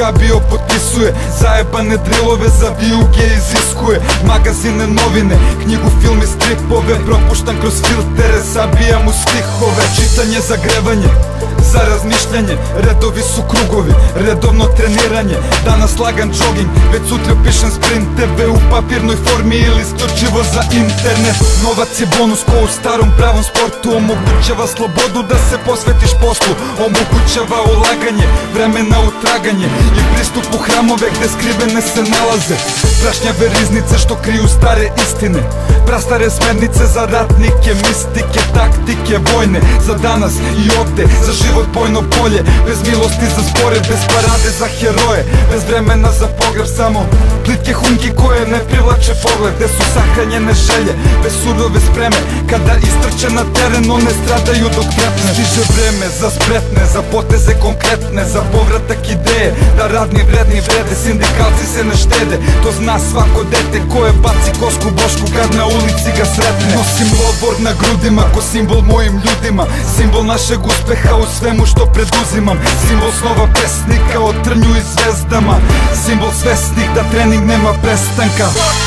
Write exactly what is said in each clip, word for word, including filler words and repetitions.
Habio potpisuje, zajebane drilove za vijuge iziskuje. Magazine, novine, knjigu, film i stripove, propuštam kroz filtere, zabijam u stihove. Čitanje, zagrevanje, za razmišljanje, redovi su krugovi, redovno treniranje. Danas lagan jogging, već sutra pišem sprinteve u papirnoj formi ili isključivo za internet. Novac je bonus ko u starom pravom sportu, omogućava slobodu da se posvetiš poslu, omogućava ulaganje, vremena u traganje i pristup u hramove gde skrivene se nalaze prašnjave riznice što kriju stare istine, prastare smernice za ratnike, mistike, taktike vojne, za danas i ovde, za život bojno polje, bez milosti za spore, bez parade za heroje, bez vremena za pogreb, samo plitke hunki koje ne privlače pogled, gde su sahranjene želje, bez surove spreme, kada istrče na teren one stradaju dok trepne. Stiže vreme za spretne, za poteze konkretne, za povratak ideje, da radni vredni vrede, sindikalci se ne štede, to zna svako dete koje baci kosku bošku kad na ulici ga sretne. Nosim lovor na grudima ko simbol mojim ljudima, simbol našeg uspeha u svemu što preduzimam, simbol snova pesnika o trnju i zvezdama, simbol svesnih da trening nema prestanka.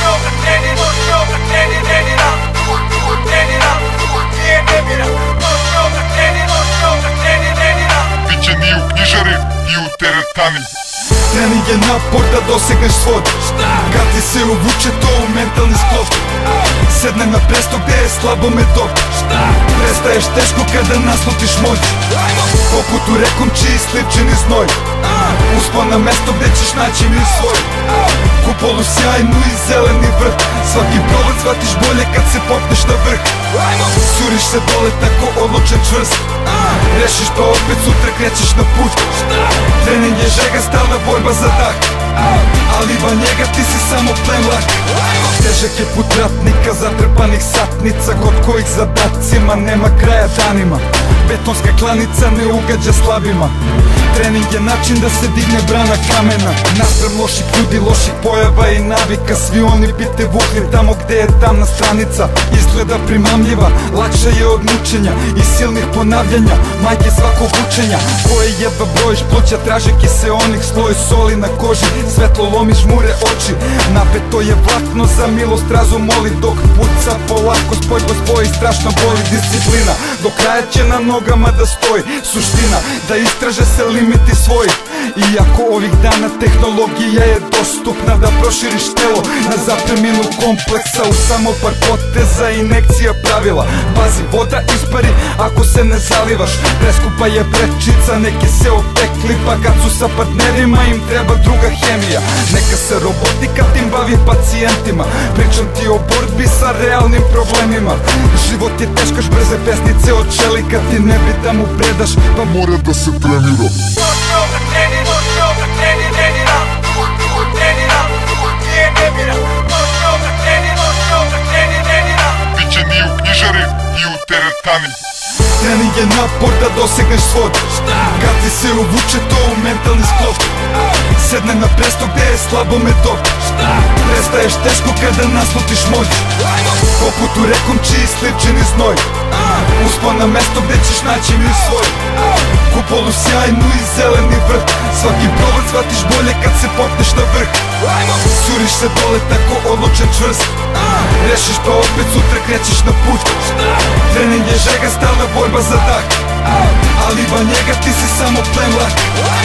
Biće ni u knjižari, ni u teretani. Trening je napor da dosegneš svod, kad ti se uvuče to u mentalni sklop. Sedne na presto gde je slabo metod, prestaješ teško kada naslutiš moć, poput u rekom čiji slipčini znoj, uspon na mesto gde ćeš naći mir svoj, kupolu sjajnu i zeleni vrh, svaki provod shvatiš bolje kad se popneš na vrh. Suriš se dole tako odlučen čvrst, rešiš pa opet sutra krećeš na put. Trening je žega, stalna borba za dah, ali van njega ti si samo plen lak. Težak je put ratnika, zatrpanih satnica, kod kojih zadacima nema kraja danima. Betonska klanica ne ugađa slabima, trening je način da se digne brana kamena. Naspram loših ljudi, loših pojava i navika, svi oni bi te vukli tamo gde je tamna stranica. Izgleda primamljiva, lakša je od mučenja i silnih ponavljanja, majke svakog učenja, koje jedva brojiš pluća, traže kiseonik, sloj soli na koži, svetlo lomi, žmure oči. Napeto je vlakno, za milost razum moli, dok puca polako, spoj po spoji, strašno boli disciplina. Do kraja će na nogama da stoji, suština da istraže se limiti svoji. Iako ovih dana tehnologija je dostupna da proširiš telo na zapreminu kompleksa u samo par poteza, inekcija pravila. Pazi, voda ispari ako se ne zalivaš, preskupa je prečica, neki se opekli, pa kad su sa partnerima im treba druga hemija. Neka se robotika tim bavi pacijentima, pričam ti o borbi sa realnim problemima. Život je teškaš, brze pesnice od čelika, ti ne bi da mu predaš, pa mora da se trenira. Biće ni u knjižari, ni u teretani. Trening je napor da dosegneš svod, kad ti se uvuče to u mentalni sklop. Sedne na presto gde je slabo metod, prestaješ teško kada naslutiš moć, poput u rekom čiji slipčini znoj, uspon na mesto gde ćeš naći mir svoj, kupolu sjajnu i zeleni vrh, svaki provod shvatiš bolje kad se popneš na vrh. Suriš se dole tako odlučen čvrst, rešiš pa opet sutra krećeš na put. Trening je žega, stalna borba za dah, ali van njega ti si samo plen lak.